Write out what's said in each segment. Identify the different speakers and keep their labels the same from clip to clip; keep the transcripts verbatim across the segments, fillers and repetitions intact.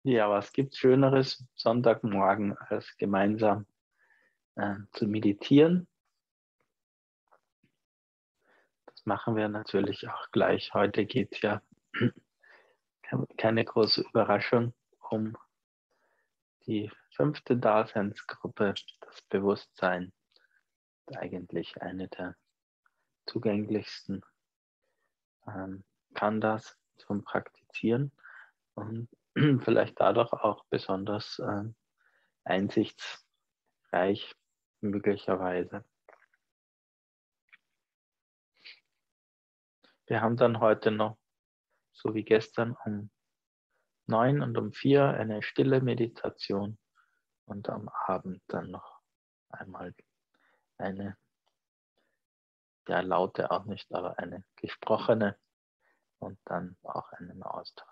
Speaker 1: Ja, was gibt's Schöneres Sonntagmorgen als gemeinsam äh, zu meditieren? Das machen wir natürlich auch gleich. Heute geht's ja keine große Überraschung um die fünfte Daseinsgruppe, das Bewusstsein. Eigentlich eine der zugänglichsten ähm, kann das zum Praktizieren und vielleicht dadurch auch besonders ähm, einsichtsreich möglicherweise. Wir haben dann heute noch, so wie gestern, um neun und um vier eine stille Meditation und am Abend dann noch einmal eine, ja laute auch nicht, aber eine gesprochene und dann auch einen Austausch.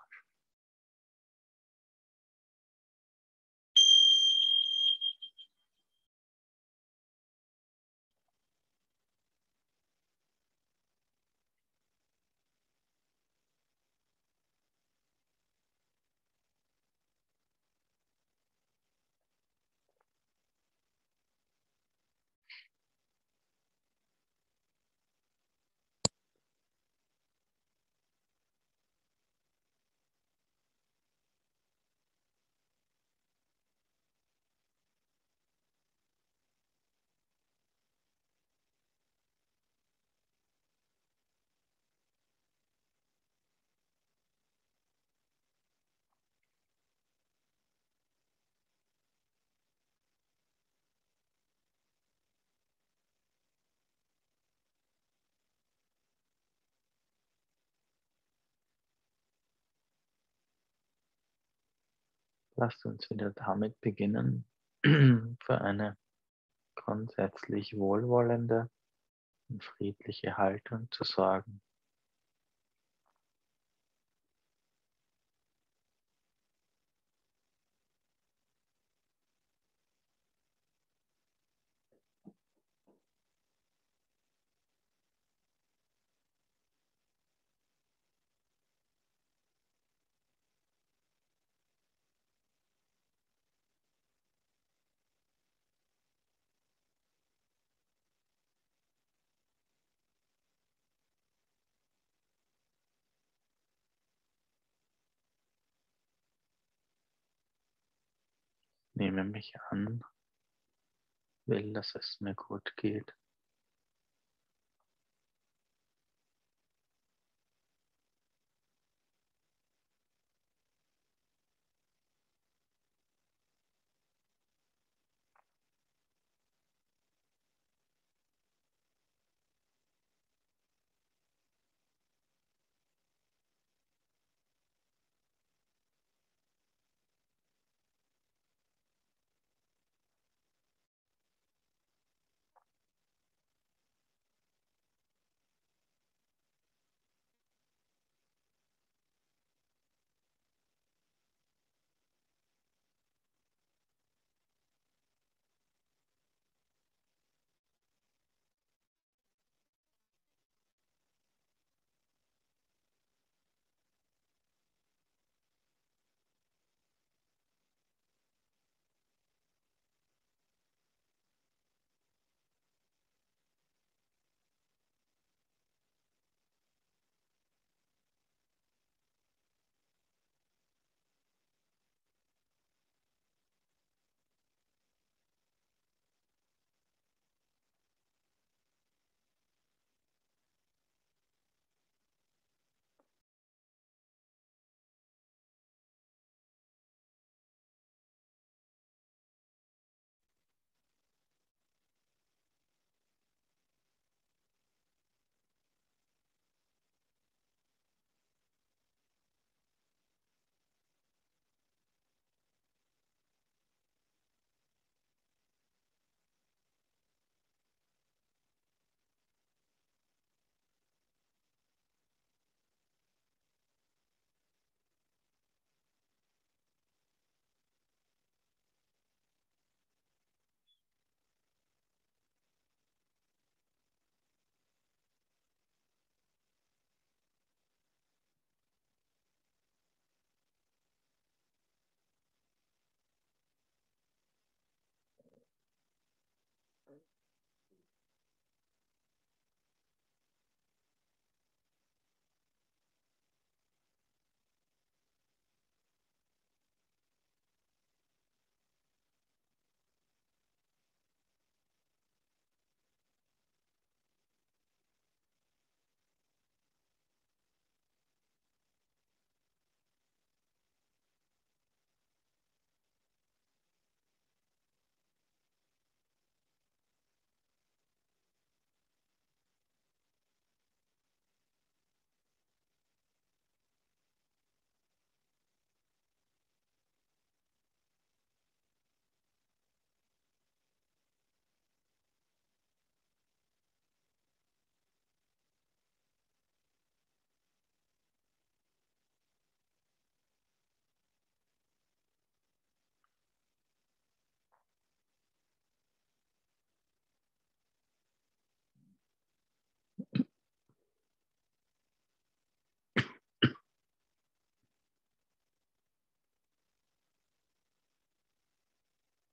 Speaker 1: Lasst uns wieder damit beginnen, für eine grundsätzlich wohlwollende und friedliche Haltung zu sorgen. Nehme mich an, will, dass es mir gut geht.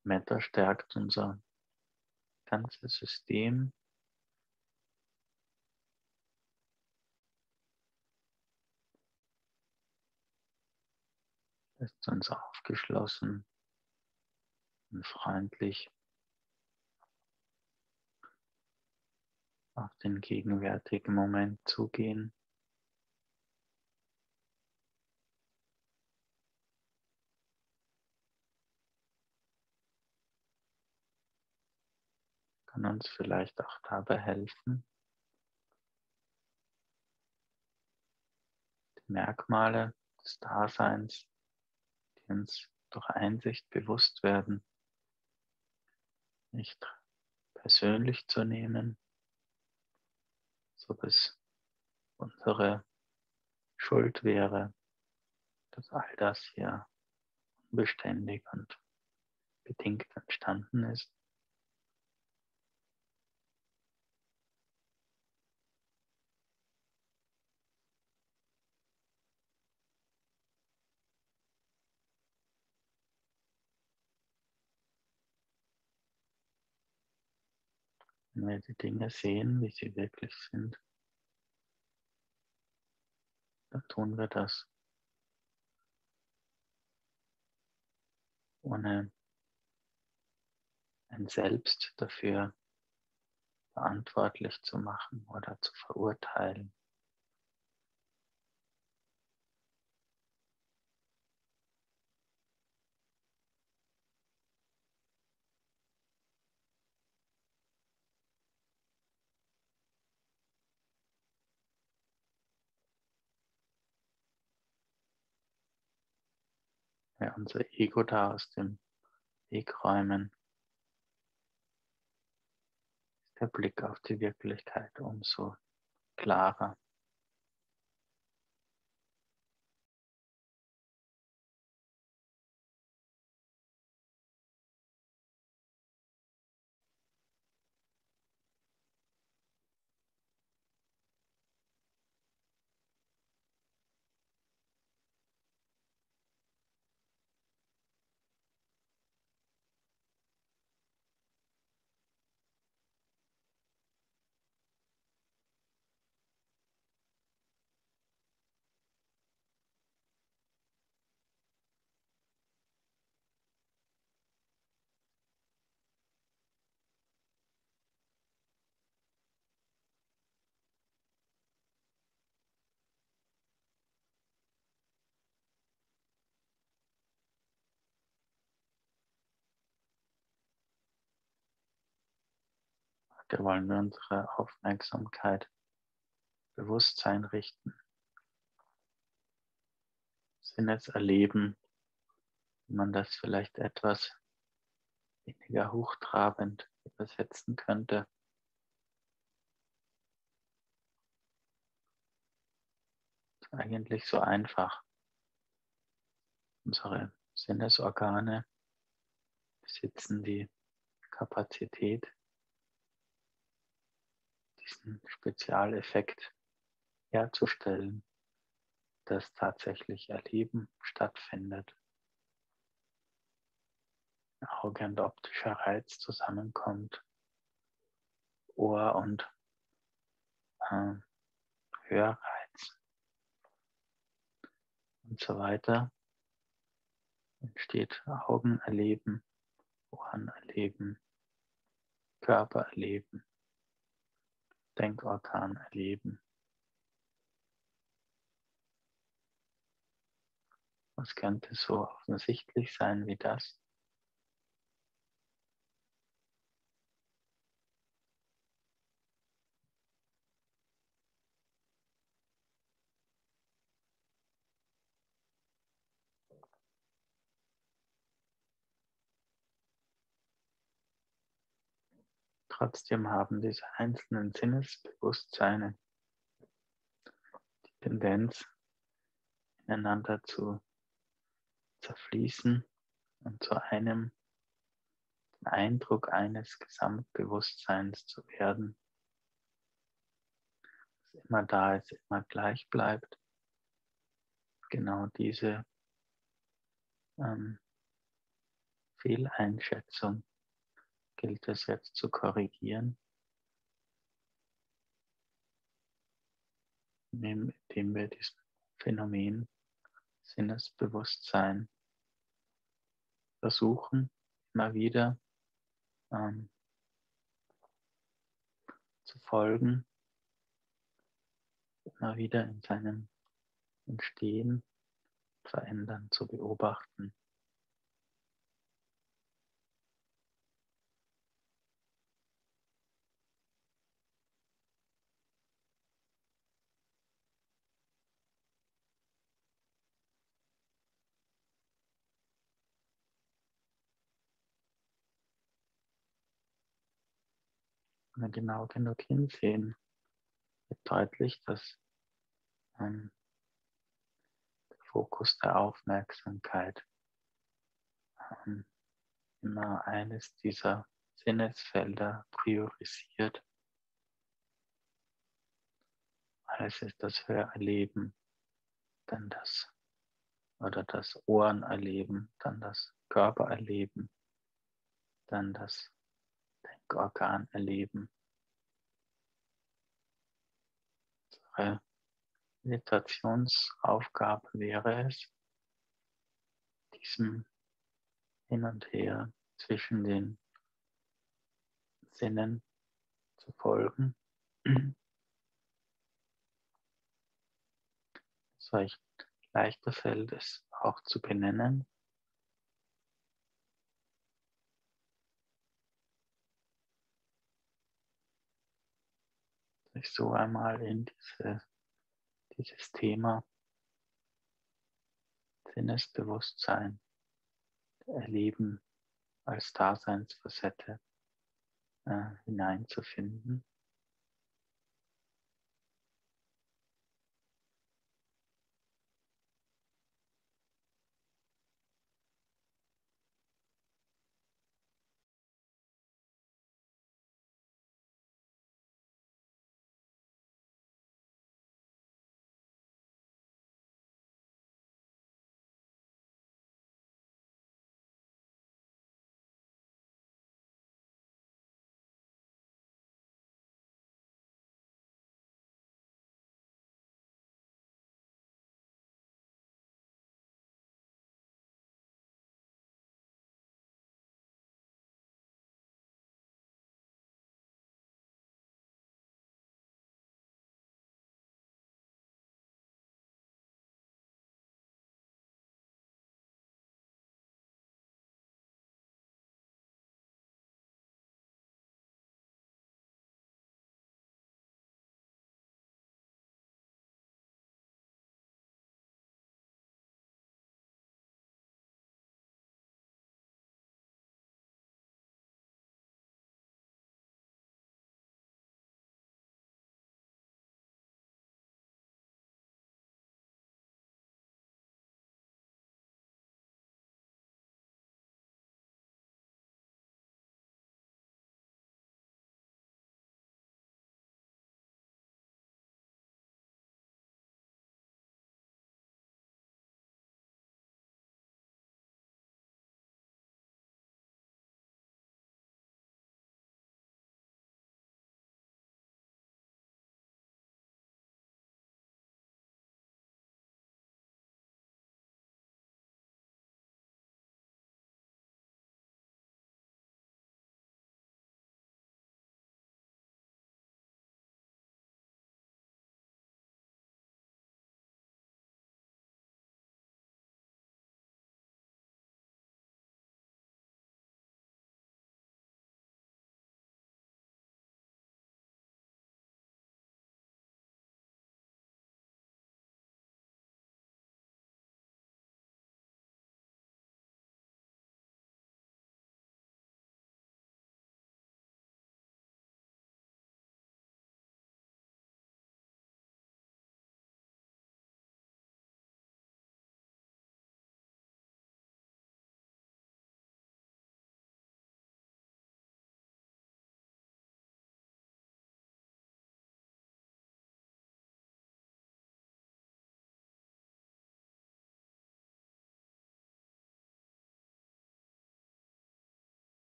Speaker 1: Metta stärkt unser ganzes System. Lässt uns aufgeschlossen und freundlich auf den gegenwärtigen Moment zugehen. Kann uns vielleicht auch dabei helfen, die Merkmale des Daseins, die uns durch Einsicht bewusst werden, nicht persönlich zu nehmen, als ob es unsere Schuld wäre, dass all das hier unbeständig und bedingt entstanden ist. Wenn wir die Dinge sehen, wie sie wirklich sind, dann tun wir das ohne ein Selbst dafür verantwortlich zu machen oder zu verurteilen. Wir unser Ego da aus dem Weg räumen, ist der Blick auf die Wirklichkeit umso klarer. Heute wollen wir unsere Aufmerksamkeit, Bewusstsein richten, Sinneserleben, wie man das vielleicht etwas weniger hochtrabend übersetzen könnte. Ist eigentlich so einfach. Unsere Sinnesorgane besitzen die Kapazität, diesen Spezialeffekt herzustellen, dass tatsächlich Erleben stattfindet. Auge und optischer Reiz zusammenkommt, Ohr und äh, Hörreiz und so weiter. Entsteht Augenerleben, Ohrenerleben, Körpererleben, Denkorganerleben. Was könnte so offensichtlich sein wie das? Trotzdem haben diese einzelnen Sinnesbewusstseine die Tendenz, ineinander zu zerfließen und zu einem Eindruck eines Gesamtbewusstseins zu werden, das immer da ist, immer gleich bleibt. Genau diese ähm, Fehleinschätzung gilt es jetzt zu korrigieren, indem wir diesem Phänomen Sinnesbewusstsein versuchen, immer wieder ähm, zu folgen, immer wieder in seinem Entstehen, Verändern zu beobachten. Wenn wir genau genug hinsehen, wird deutlich, dass ähm, der Fokus der Aufmerksamkeit ähm, immer eines dieser Sinnesfelder priorisiert. Es ist das Hörerleben, dann das oder das Ohrenerleben, dann das Körpererleben, dann das Denkorganerleben. Unsere Meditationsaufgabe wäre es, diesem Hin und Her zwischen den Sinnen zu folgen. Solch leichter fällt es auch zu benennen. Sich so einmal in diese, dieses Thema Sinnesbewusstsein, Erleben als Daseinsfacette äh, hineinzufinden.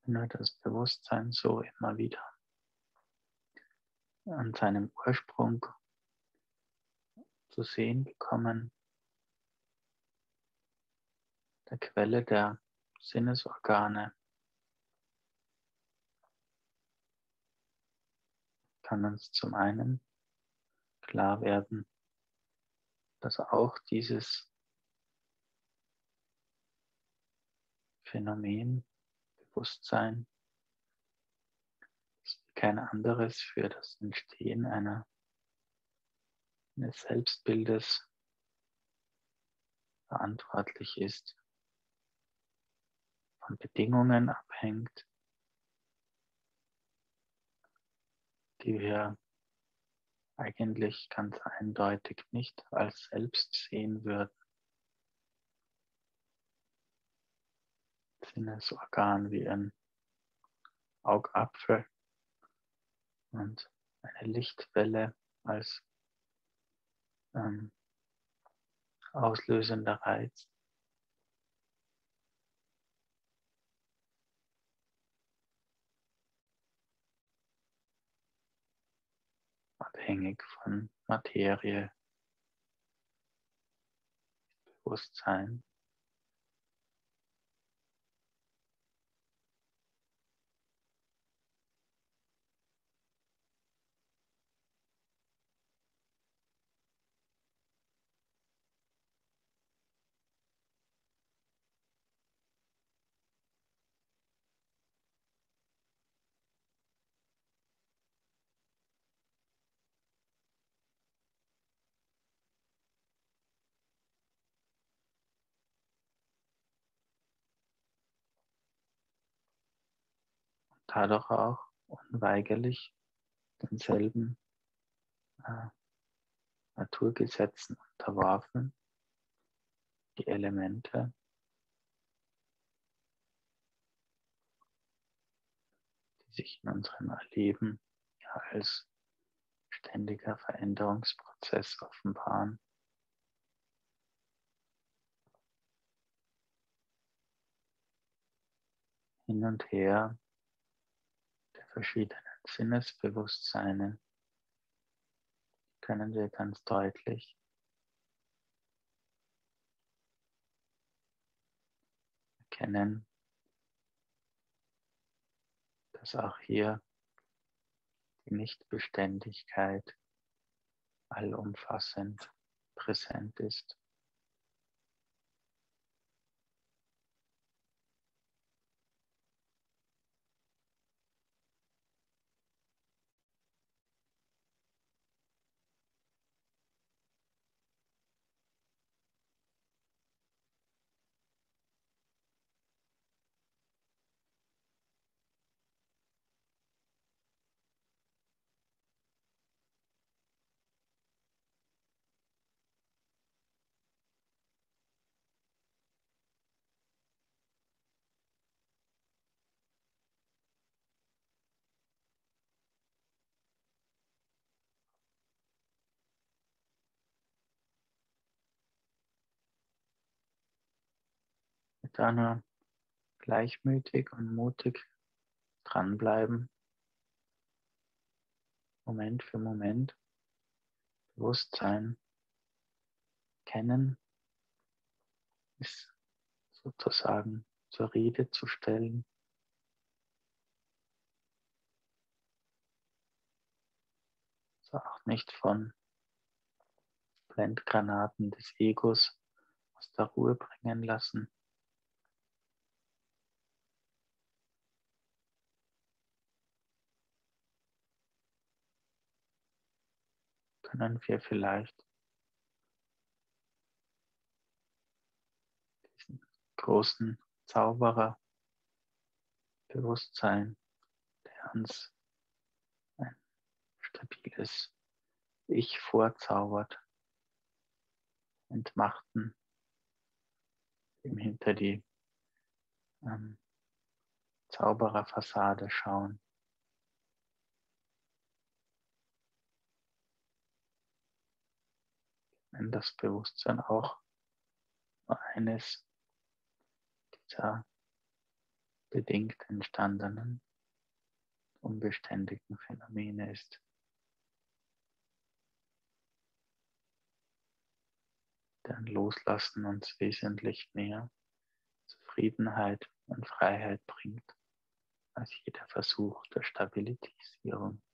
Speaker 1: nur das Bewusstsein so immer wieder an seinem Ursprung zu sehen bekommen, der Quelle der Sinnesorgane, kann uns zum einen klar werden, dass auch dieses Phänomen Bewusstsein kein anderes für das Entstehen einer, eines Selbstbildes verantwortlich ist, von Bedingungen abhängt, die wir eigentlich ganz eindeutig nicht als selbst sehen würden. Sinnesorgan wie ein Augapfel und eine Lichtwelle als ähm, auslösender Reiz. Abhängig von Materie, Bewusstsein. Dadurch auch unweigerlich denselben äh, Naturgesetzen unterworfen, die Elemente, die sich in unserem Erleben ja als ständiger Veränderungsprozess offenbaren. Hin und her der verschiedenen Sinnesbewusstseine können wir ganz deutlich erkennen, dass auch hier die Nichtbeständigkeit allumfassend präsent ist. Da nur gleichmütig und mutig dranbleiben, Moment für Moment, Bewusstsein kennen, ist sozusagen zur Rede zu stellen, so auch nicht von Blendgranaten des Egos aus der Ruhe bringen lassen. Können wir vielleicht diesen großen Zauberer Bewusstsein, der uns ein stabiles Ich vorzaubert, entmachten, ihm hinter die ähm, Zaubererfassade schauen. Wenn das Bewusstsein auch nur eines dieser bedingt entstandenen, unbeständigen Phänomene ist. Denn Loslassen uns wesentlich mehr Zufriedenheit und Freiheit bringt als jeder Versuch der Stabilisierung.